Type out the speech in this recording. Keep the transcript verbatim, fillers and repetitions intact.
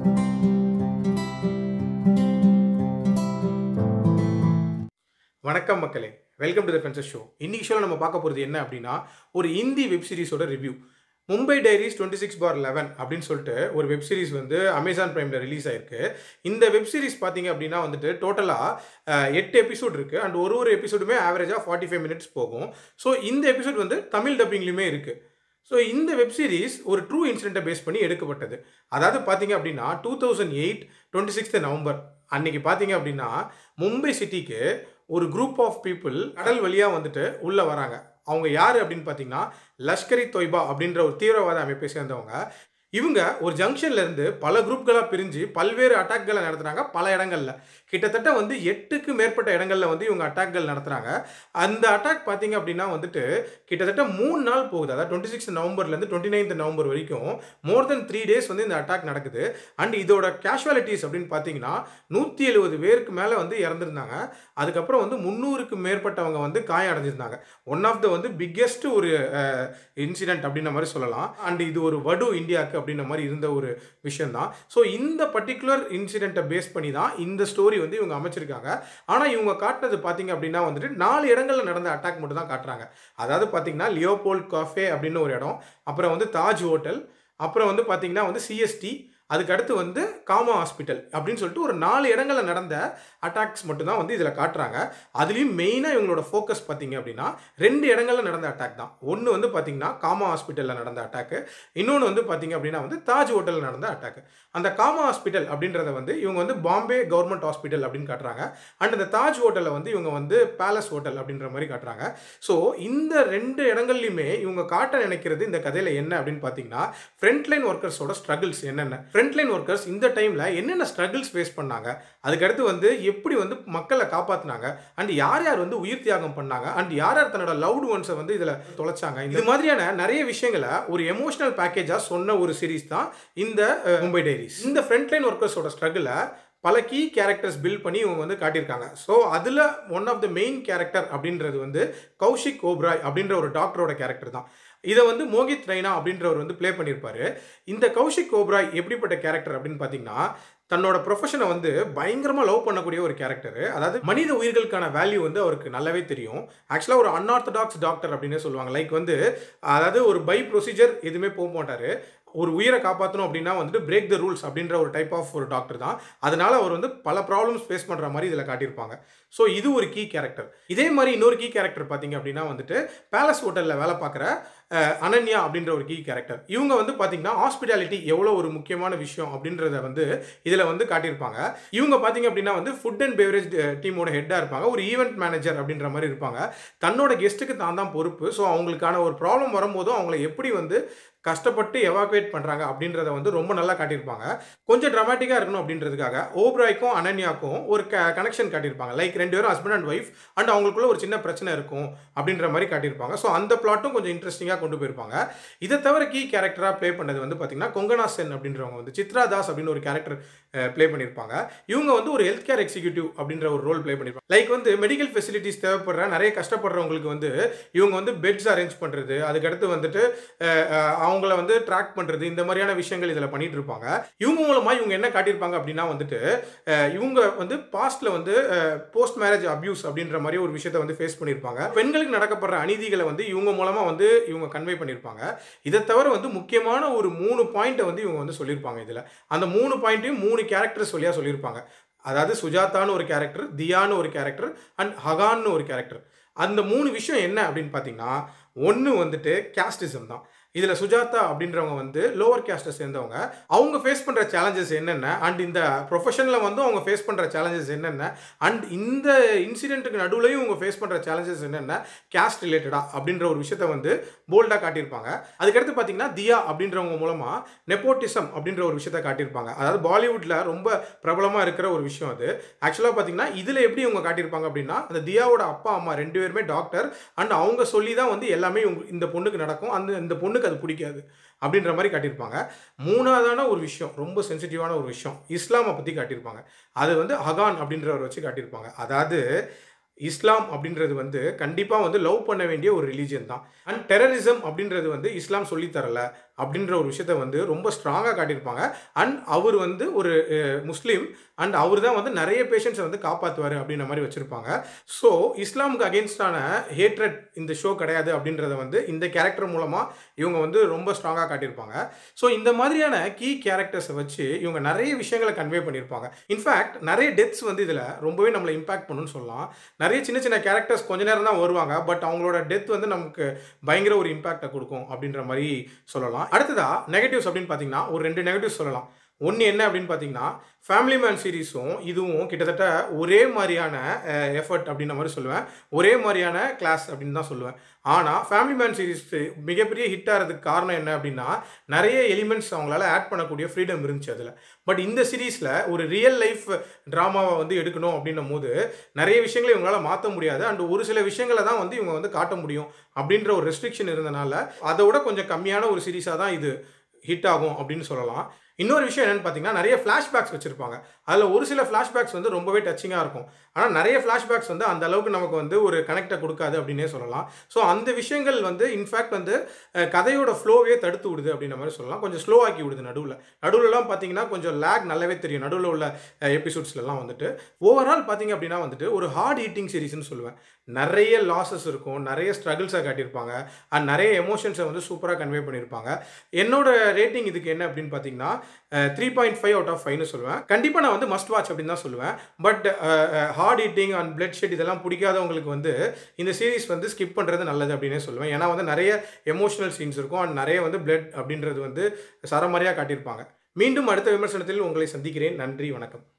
வணக்கம் மக்களே, welcome to the fences show. இன்னைக்கு ஷோவில் நம்ம பார்க்க போகிறது என்ன அப்படின்னா, ஒரு ஹிந்தி வெப் சீரிஸோட review. Mumbai diaries twenty six bar eleven அப்படின்னு சொல்லிட்டு ஒரு வெப் சீரிஸ் வந்து அமேசான் பிரைமில் ரிலீஸ் ஆயிருக்கு. இந்த வெப் சீரிஸ் பார்த்தீங்க அப்படின்னா வந்துட்டு டோட்டலாக எட்டு எபிசோட் இருக்குது. அண்ட் ஒரு ஒரு எபிசோடுமே ஆவரேஜாக ஃபார்ட்டி ஃபைவ் மினிட்ஸ் போகும். ஸோ இந்த எபிசோட் வந்து தமிழ் டப்பிங்லையுமே இருக்குது. ஸோ இந்த வெப் சீரிஸ் ஒரு ட்ரூ இன்சிடென்ட்டை பேஸ் பண்ணி எடுக்கப்பட்டது. அதாவது பார்த்தீங்க அப்படின்னா two thousand eight twenty sixth November அன்னைக்கு பார்த்தீங்க அப்படின்னா மும்பை சிட்டிக்கு ஒரு குரூப் ஆஃப் பீப்புள் கடல் வழியாக வந்துட்டு உள்ளே வராங்க. அவங்க யார் அப்படின்னு பார்த்தீங்கன்னா லஷ்கர் இ தொய்பா அப்படின்ற ஒரு தீவிரவாத அமைப்பை சேர்ந்தவங்க. இவங்க ஒரு ஜங்ஷன்லேருந்து பல குரூப்களாக பிரிஞ்சு பல்வேறு அட்டாக்களை நடத்துகிறாங்க. பல இடங்களில் கிட்டத்தட்ட வந்து எட்டுக்கு மேற்பட்ட இடங்களில் வந்து இவங்க அட்டாக்கள் நடத்துகிறாங்க. அந்த அட்டாக் பார்த்தீங்க அப்படின்னா வந்துட்டு கிட்டத்தட்ட மூணு நாள் போகுது. அதாவது டுவெண்ட்டி சிக்ஸ் நவம்பர்லேருந்து டுவெண்ட்டி நைன்த் நவம்பர் வரைக்கும் மோர் தென் த்ரீ டேஸ் வந்து இந்த அட்டாக் நடக்குது. அண்ட் இதோட கேஷுவாலிட்டிஸ் அப்படின்னு பார்த்தீங்கன்னா நூற்றி எழுபது பேருக்கு மேலே வந்து இறந்துருந்தாங்க. அதுக்கப்புறம் வந்து முந்நூறுக்கு மேற்பட்டவங்க வந்து காயம் அடைஞ்சிருந்தாங்க. ஒன் ஆஃப் த வந்து பிக்கெஸ்ட் ஒரு இன்சிடென்ட் அப்படின்ற மாதிரி சொல்லலாம். அண்ட் இது ஒரு வடு இந்தியாவுக்கு அப்படின்ற மாதிரி இருந்த ஒரு விஷயம் தான். ஸோ இந்த பர்டிகுலர் இன்சிடென்ட்டை பேஸ் பண்ணி தான் இந்த ஸ்டோரி வந்து இவங்க அமைச்சிருக்காங்க. ஆனால் இவங்க காட்டினது பார்த்தீங்க அப்படின்னா வந்துட்டு நாலு இடங்களில் நடந்த அட்டாக் மட்டும் தான் காட்டுறாங்க. அதாவது பார்த்தீங்கன்னா லியோபோல்ட் காஃபே அப்படின்னு ஒரு இடம், அப்புறம் வந்து தாஜ் ஹோட்டல், அப்புறம் வந்து பார்த்தீங்கன்னா வந்து சிஎஸ்டி, அதுக்கு அடுத்து வந்து காமா ஹாஸ்பிட்டல் அப்படின்னு சொல்லிட்டு ஒரு நாலு இடங்களில் நடந்த அட்டாக்ஸ் மட்டும்தான் வந்து இதில் காட்டுறாங்க. அதுலேயும் மெயினாக இவங்களோட ஃபோக்கஸ் பார்த்தீங்க அப்படின்னா ரெண்டு இடங்களில் நடந்த அட்டாக் தான். ஒன்று வந்து பார்த்தீங்கன்னா காமா ஹாஸ்பிட்டலில் நடந்த அட்டாக்கு, இன்னொன்று வந்து பார்த்தீங்க அப்படின்னா வந்து தாஜ் ஹோட்டலில் நடந்த அட்டாக்கு. அந்த காமா ஹாஸ்பிட்டல் அப்படின்றத வந்து இவங்க வந்து பாம்பே கவர்மெண்ட் ஹாஸ்பிட்டல் அப்படின்னு காட்டுறாங்க. அண்ட் அந்த தாஜ் ஹோட்டலை வந்து இவங்க வந்து பேலஸ் ஹோட்டல் அப்படின்ற மாதிரி காட்டுறாங்க. ஸோ இந்த ரெண்டு இடங்கள்லையுமே இவங்க காட்ட நினைக்கிறது இந்த கதையில் என்ன அப்படின்னு பார்த்தீங்கன்னா ஃப்ரண்ட்லைன் ஒர்க்கர்ஸோட ஸ்ட்ரகிள்ஸ் என்னென்ன, ஃப்ரண்ட்லைன் ஒர்க்கர்ஸ் இந்த டைமில் என்னென்ன ஸ்ட்ரகிள்ஸ் ஃபேஸ் பண்ணாங்க, அதுக்கடுத்து வந்து எப்படி வந்து மக்களை காப்பாற்றினாங்க, அண்ட் யார் யார் வந்து உயிர் தியாகம் பண்ணாங்க, அண்ட் யார் யார் தன்னோட லவ்டு ஒன்ஸை வந்து இதில் தொலைச்சாங்க. இது மாதிரியான நிறைய விஷயங்களை ஒரு எமோஷனல் பேக்கேஜாக சொன்ன ஒரு சீரீஸ் தான் இந்த மும்பை டைரிஸ். இந்த ஃப்ரண்ட்லைன் ஒர்க்கர்ஸோட ஸ்ட்ரகிளை பல கீ கேரக்டர்ஸ் பில்ட் பண்ணி இவங்க வந்து காட்டியிருக்காங்க. ஸோ அதில் one of the main character அப்படின்றது வந்து கௌஷிக் ஓப்ராய் அப்படின்ற ஒரு டாக்டரோட கேரக்டர் தான். இதை வந்து மோகித் ரெய்னா அப்படின்றவர் வந்து ப்ளே பண்ணியிருப்பாரு. இந்த கௌஷிக் ஓப்ராய் எப்படிப்பட்ட கேரக்டர் அப்படின்னு பார்த்தீங்கன்னா தன்னோட ப்ரொஃபஷனை வந்து பயங்கரமாக லவ் பண்ணக்கூடிய ஒரு கேரக்டர். அதாவது மனித உயிர்களுக்கான வேல்யூ வந்து அவருக்கு நல்லாவே தெரியும். ஆக்சுவலாக ஒரு அன்ஆர்த்தடாக்ஸ் டாக்டர் அப்படின்னு சொல்லுவாங்க. லைக் வந்து அதாவது ஒரு பை ப்ரொசீஜர் எதுவுமே போக மாட்டார். ஒரு உயிரை காப்பாற்றணும் அப்படின்னா வந்துட்டு பிரேக் த ரூல்ஸ் அப்படின்ற ஒரு டைப் ஆஃப் ஒரு டாக்டர் தான். அதனால அவர் வந்து பல ப்ராப்ளம்ஸ் ஃபேஸ் பண்ணுற மாதிரி இதில் காட்டியிருப்பாங்க. ஸோ இது ஒரு கீ கேரக்டர். இதே மாதிரி இன்னொரு கீ கேரக்டர் பார்த்தீங்க அப்படின்னா வந்துட்டு பேலஸ் ஹோட்டலில் வேலை பார்க்குற அனன்யா அப்படின்ற ஒரு கீ கேரக்டர். இவங்க வந்து பார்த்தீங்கன்னா ஹாஸ்பிட்டாலிட்டி எவ்வளோ ஒரு முக்கியமான விஷயம் அப்படின்றத வந்து இதில் வந்து காட்டியிருப்பாங்க. இவங்க பார்த்தீங்க அப்படின்னா வந்து ஃபுட் அண்ட் பெவரேஜ் டீமோட ஹெட்டாக இருப்பாங்க. ஒரு ஈவெண்ட் மேனேஜர் அப்படின்ற மாதிரி இருப்பாங்க. தன்னோட கெஸ்ட்டுக்கு தான் தான் பொறுப்பு. ஸோ அவங்களுக்கான ஒரு ப்ராப்ளம் வரும்போதும் அவங்களை எப்படி வந்து கஷ்டப்பட்டு எவாக்குவேட் பண்ணுறாங்க அப்படின்றத வந்து ரொம்ப நல்லா காட்டியிருப்பாங்க. கொஞ்சம் ட்ராமாட்டிக்காக இருக்கணும் அப்படின்றதுக்காக ஓப்ராய்க்கும் அனன்யாக்கும் ஒரு க கனெக்ஷன் காட்டியிருப்பாங்க. லைக் ரெண்டு பேரும் ஹஸ்பண்ட் அண்ட் ஒய்ஃப், அண்ட் அவங்களுக்குள்ள ஒரு சின்ன பிரச்சனை இருக்கும் அப்படின்ற மாதிரி காட்டியிருப்பாங்க. ஸோ அந்த பிளாட்டும் கொஞ்சம் இன்ட்ரெஸ்டிங்காக கொண்டு போயிருப்பாங்க. இதை தவிர கீ கேரக்டராக ப்ளே பண்ணது வந்து பார்த்தீங்கன்னா கொங்கனா சென் அப்படின்றவங்க வந்து சித்ரா தாஸ் அப்படின்னு ஒரு கேரக்டர் ப்ளே பண்ணியிருப்பாங்க. இவங்க வந்து ஒரு ஹெல்த் கேர் எக்ஸிக்யூட்டிவ் அப்படின்ற ஒரு ரோல் ப்ளே பண்ணியிருப்பாங்க. லைக் வந்து மெடிக்கல் ஃபெசிலிட்டிஸ் தேவைப்படுற நிறைய கஷ்டப்படுறவங்களுக்கு வந்து இவங்க வந்து பெட்ஸ் அரேஞ்ச் பண்ணுறது, அதுக்கடுத்து வந்துட்டு அவங்கள வந்து ட்ராக் பண்ணுறது, இந்த மாதிரியான விஷயங்கள் இதில் பண்ணிட்டு இருப்பாங்க. இவங்க மூலமாக இவங்க என்ன காட்டியிருப்பாங்க அப்படின்னா வந்துட்டு இவங்க வந்து பாஸ்ட்ல வந்து போஸ்ட் மேரேஜ் அபியூஸ் அப்படின்ற மாதிரி ஒரு விஷயத்தை வந்து ஃபேஸ் பண்ணியிருப்பாங்க. பெண்களுக்கு நடக்கப்படுற அநீதிகளை வந்து இவங்க மூலமாக வந்து இவங்க கன்வே பண்ணியிருப்பாங்க. இதை தவிர வந்து முக்கியமான ஒரு மூணு பாயிண்ட்டை வந்து இவங்க வந்து சொல்லியிருப்பாங்க. இதில் அந்த மூணு பாயிண்ட்டையும் மூணு கேரக்டர்ஸ் வழியாக சொல்லியிருப்பாங்க. அதாவது சுஜாதான்னு ஒரு கேரக்டர், தியான்னு ஒரு கேரக்டர், அண்ட் ஹகான்னு ஒரு கேரக்டர். அந்த மூணு விஷயம் என்ன அப்படின்னு பார்த்தீங்கன்னா ஒன்று வந்துட்டு கேஸ்டிசம் தான். இதில் சுஜாதா அப்படின்றவங்க வந்து லோவர் கேஸ்ட்டை சேர்ந்தவங்க. அவங்க ஃபேஸ் பண்ணுற சேலஞ்சஸ் என்னென்ன, அண்ட் இந்த ப்ரொஃபஷனில் வந்து அவங்க ஃபேஸ் பண்ணுற சேலஞ்சஸ் என்னென்ன, அண்ட் இந்த இன்சிடென்ட்டுக்கு நடுவுலையும் அவங்க ஃபேஸ் பண்ணுற சேலஞ்சஸ் என்னென்ன கேஸ்ட் ரிலேட்டடாக அப்படின்ற ஒரு விஷயத்தை வந்து போல்டாக காட்டியிருப்பாங்க. அதுக்கடுத்து பார்த்தீங்கன்னா தியா அப்படின்றவங்க மூலமாக நெப்போட்டிசம் அப்படின்ற ஒரு விஷயத்தை காட்டியிருப்பாங்க. அதாவது பாலிவுட்டில் ரொம்ப பிரபலமாக இருக்கிற ஒரு விஷயம் அது. ஆக்சுவலாக பார்த்தீங்கன்னா இதில் எப்படி இவங்க காட்டியிருப்பாங்க அப்படின்னா அந்த தியாவோட அப்பா அம்மா ரெண்டு பேருமே டாக்டர், அண்ட் அவங்க சொல்லி தான் வந்து எல்லாமே இந்த பொண்ணுக்கு நடக்கும். அந்த இந்த பொண்ணுக்கு அது பிடிக்காது அப்படின்ற மாதிரி காட்டியிருப்பாங்க. மூணாவதான ஒரு விஷயம், ரொம்ப சென்சிட்டிவான ஒரு விஷயம், இஸ்லாமை பற்றி காட்டியிருப்பாங்க. அது வந்து ஹகான் அப்படின்றவரை வச்சு காட்டியிருப்பாங்க. அதாவது இஸ்லாம் அப்படின்றது வந்து கண்டிப்பாக வந்து லவ் பண்ண வேண்டிய ஒரு ரிலீஜியன் தான். அண்ட் டெரரிசம் அப்படின்றது வந்து இஸ்லாம் சொல்லித்தரல அப்படின்ற ஒரு விஷயத்த வந்து ரொம்ப ஸ்ட்ராங்காக காட்டியிருப்பாங்க. அண்ட் அவர் வந்து ஒரு முஸ்லீம் அண்ட் அவர் தான் வந்து நிறைய பேஷண்ட்ஸை வந்து காப்பாற்றுவார் அப்படின்ற மாதிரி வச்சுருப்பாங்க. ஸோ இஸ்லாமுக்கு அகெயின்ஸ்டான ஹேட்ரட் இந்த ஷோ கிடையாது அப்படின்றத வந்து இந்த கேரக்டர் மூலமாக இவங்க வந்து ரொம்ப ஸ்ட்ராங்காக காட்டியிருப்பாங்க. ஸோ இந்த மாதிரியான கீ கேரக்டர்ஸை வச்சு இவங்க நிறைய விஷயங்களை கன்வே பண்ணியிருப்பாங்க. இன்ஃபேக்ட் நிறைய டெத்ஸ் வந்து இதில் ரொம்பவே நம்மளை இம்பாக்ட் பண்ணுன்னு சொல்லலாம். நிறைய சின்ன சின்ன கேரக்டர்ஸ் கொஞ்ச நேரம் தான் வருவாங்க, பட் அவங்களோட டெத் வந்து நமக்கு பயங்கர ஒரு இம்பாக்டை கொடுக்கும் அப்படின்ற மாதிரி சொல்லலாம். அடுத்ததா நெகட்டிவ்ஸ் அப்படின்னு பார்த்தீங்கன்னா ஒரு ரெண்டு நெகட்டிவ்ஸ் சொல்லலாம். ஒன்று என்ன அப்படின்னு பார்த்தீங்கன்னா, ஃபேமிலி மேன் சீரிஸும் இதுவும் கிட்டத்தட்ட ஒரே மாதிரியான எஃபர்ட் அப்படின்ற மாதிரி சொல்லுவேன். ஒரே மாதிரியான கிளாஸ் அப்படின்னு தான் சொல்லுவேன். ஆனால் ஃபேமிலி மேன் சீரிஸ் மிகப்பெரிய ஹிட் ஆகிறதுக்கு காரணம் என்ன அப்படின்னா, நிறைய எலிமெண்ட்ஸ் அவங்களால ஆட் பண்ணக்கூடிய ஃப்ரீடம் இருந்துச்சு அதில். பட் இந்த சீரீஸில் ஒரு ரியல் லைஃப் ட்ராமாவை வந்து எடுக்கணும் அப்படின்னும் போது நிறைய விஷயங்களை இவங்களால் மாற்ற முடியாது. அண்ட் ஒரு சில விஷயங்களை தான் வந்து இவங்க வந்து காட்ட முடியும் அப்படின்ற ஒரு ரெஸ்ட்ரிக்ஷன் இருந்தனால அதை விட கொஞ்சம் கம்மியான ஒரு சீரீஸாக தான் இது ஹிட் ஆகும் அப்படின்னு சொல்லலாம். இன்னொரு விஷயம் என்னென்னு பார்த்தீங்கன்னா, நிறைய ஃப்ளாஷ்பேக்ஸ் வச்சுருப்பாங்க. அதில் ஒரு சில ஃப்ளாஷ்பேக்ஸ் வந்து ரொம்பவே டச்சிங்காக இருக்கும். ஆனால் நிறைய ஃப்ளாஷ்பேக்ஸ் வந்து அந்த அளவுக்கு நமக்கு வந்து ஒரு கனெக்டை கொடுக்காது அப்படின்னே சொல்லலாம். ஸோ அந்த விஷயங்கள் வந்து இன்ஃபேக்ட் வந்து கதையோட ஃப்ளோவே தடுத்து விடுது அப்படின்ற மாதிரி சொல்லலாம். கொஞ்சம் ஸ்லோ ஆக்கி விடுது நடுவில். நடுவில்லாம் பார்த்தீங்கன்னா கொஞ்சம் லேக் நல்லாவே தெரியும் நடுவில் உள்ள எபிசோட்ஸ்லாம் வந்துட்டு. ஓவரால் பார்த்தீங்க அப்படின்னா வந்துட்டு ஒரு ஹார்ட் ஹீட்டிங் சீரிஸ்னு சொல்லுவேன். நிறைய லாஸஸ் இருக்கும், நிறைய ஸ்ட்ரகிள்ஸை காட்டியிருப்பாங்க, அண்ட் நிறைய எமோஷன்ஸை வந்து சூப்பராக கன்வே பண்ணியிருப்பாங்க. என்னோட ரேட்டிங் இதுக்கு என்ன அப்படின்னு பார்த்தீங்கன்னா three point five out of ஃபைவ்னு சொல்லுவேன். கண்டிப்பாக நான் வந்து மஸ்ட் வாட்ச் அப்படின்னு தான் சொல்லுவேன். But heart eating and bloodshed இதெல்லாம் பிடிக்காதவங்களுக்கு வந்து இந்த சீரிஸ் வந்து ஸ்கிப் பண்ணுறது நல்லது அப்படின்னே சொல்லுவேன். ஏன்னா வந்து நிறைய எமோஷனல் சீன்ஸ் இருக்கும் அண்ட் நிறைய வந்து பிளட் அப்படின்றது வந்து சரமாரியாக காட்டியிருப்பாங்க. மீண்டும் அடுத்த விமர்சனத்தில் உங்களை சந்திக்கிறேன். நன்றி, வணக்கம்.